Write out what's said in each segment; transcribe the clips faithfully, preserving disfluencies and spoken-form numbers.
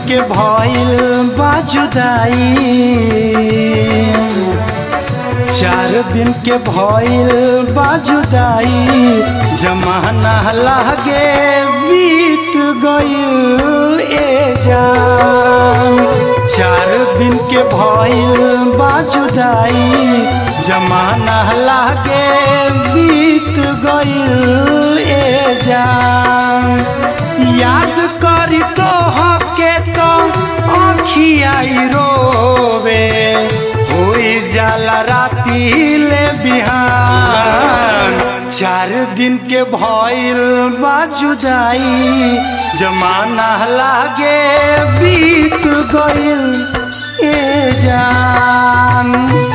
के भइल बा जुदाई, चार दिन के भइल बा जुदाई, जमाना लागे बीत गइल ए जान। चार दिन के भइल बा जुदाई, जमाना लागे बीत गइल ए जान। याद करी तो हके तो आँखियाई रोवे, होई जाला राती ले बिहान। चार दिन के भइल बा जुदाई, जमाना लागे बीत गइल ए जान।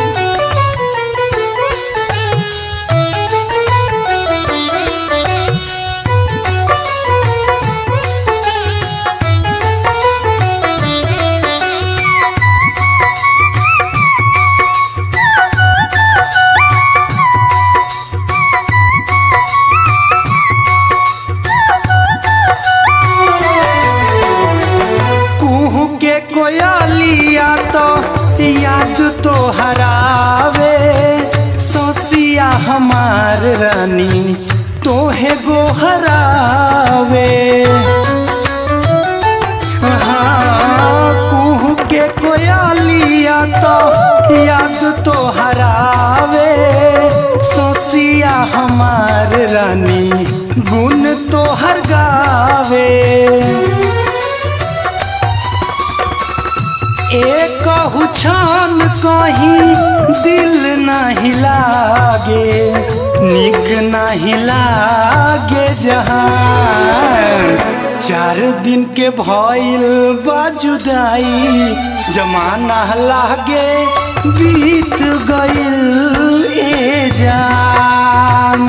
कोयलिया तो याद तो हरावे, सोसिया हमार रानी तोहे गोहरावे। हाँ कुहू के कोयलिया तो याद तो हरावे, सोसिया हमार रानी गुण तो हर गावे। एक छान कहीं दिल नहीं लागे, निक नहीं लागे जहान। चार दिन के भइल बा जुदाई, जमाना लागे बीत गइल ए जान।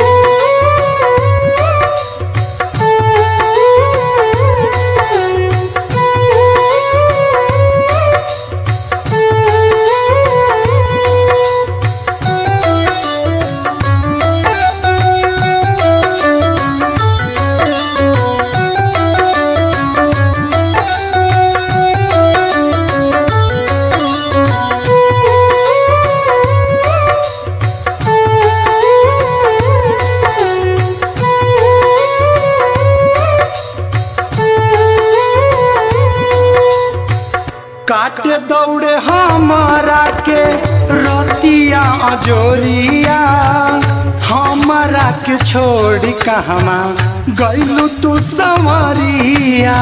काटे दौड़े हमारा के रोतिया अजोरिया, हमारा के छोड़ कहमा गइलू तू संवरिया।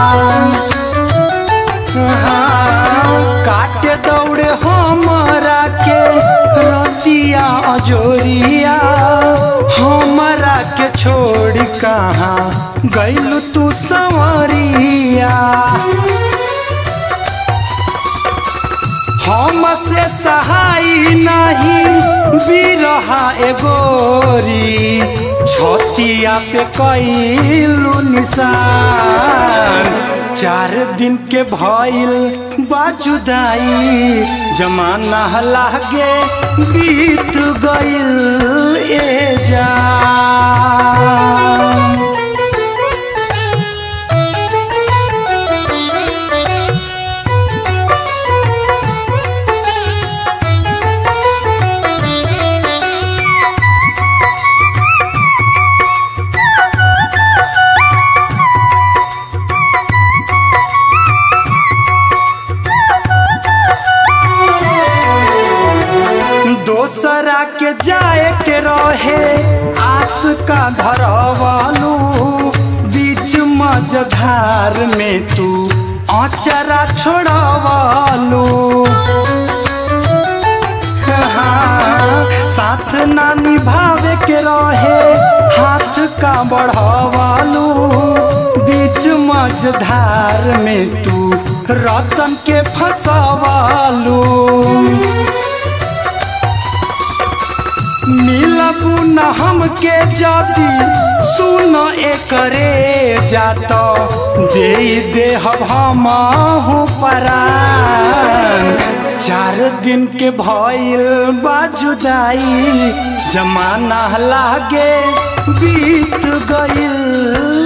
हाँ काटे दौड़े हमारा के रोतिया अजोरिया, हमारा के छोड़ कहाँ गइलू तू संवरिया। हमसे सहाय नहीं बिरहा एगोरी, छतिया पे कइलू निशान। चार दिन के भइल बा जुदाई, जमाना लागे बीत गइल ए जान। दोसरा के जाए के रहे आस का धरवालू, बीच मझधार में तू आचरा छोड़वालू। हाँ साथ ना निभावे के रहे हाथ का बढ़वालू, बीच मझधार में तू रतन के फंसवालू। मिलबू न हमके जाती सुन एकरे जातो, दे दे हमहु परान। चार दिन के भइल बा जुदाई, जमाना लागे बीत गइल